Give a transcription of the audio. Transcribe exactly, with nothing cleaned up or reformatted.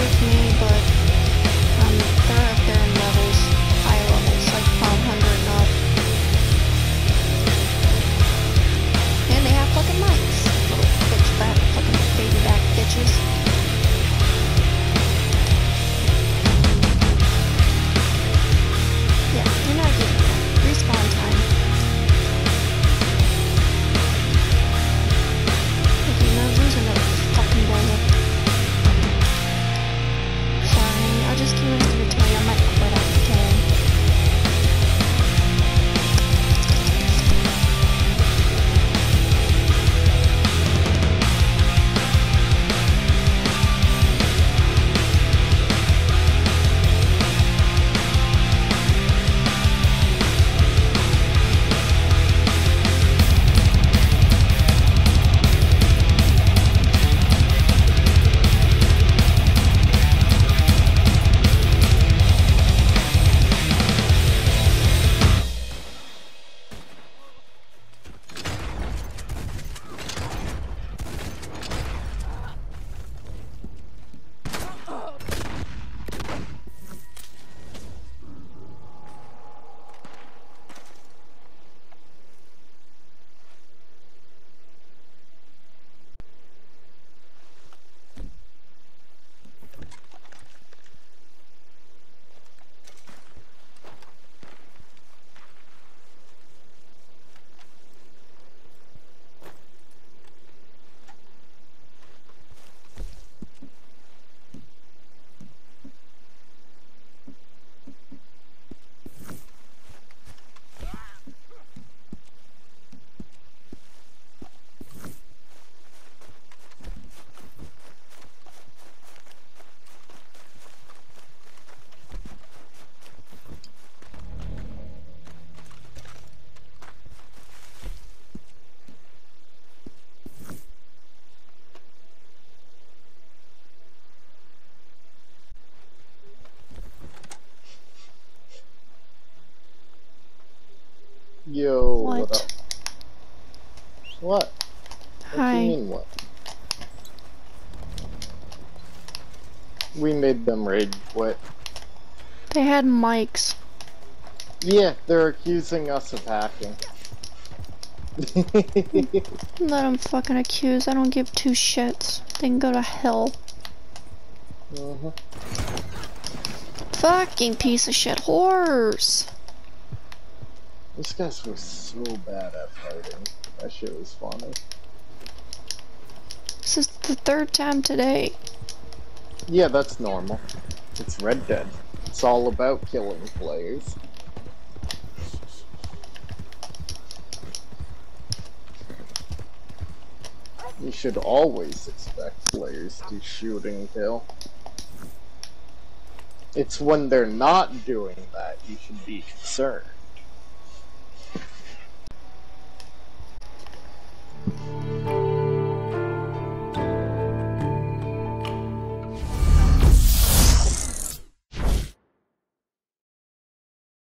with me, but um, they're up there in levels, high levels, like five hundred and up. And they have fucking mics. Little bitch fat fucking baby back bitches. Yeah, you're not getting that. Respawn time. Like, you're not losing a fucking bullet. Sorry, I just came in to tell you I might quit after killing. Yo, What? what up? What? What Hi. do you mean what? We made them rage quit. They had mics. Yeah, they're accusing us of hacking. Let them fucking accuse. I don't give two shits. They can go to hell. uh-huh. Fucking piece of shit horse. This guy was so bad at fighting. That shit was funny. This is the third time today. Yeah, that's normal. It's Red Dead. It's all about killing players. You should always expect players to shoot and kill. It's when they're not doing that you should be concerned.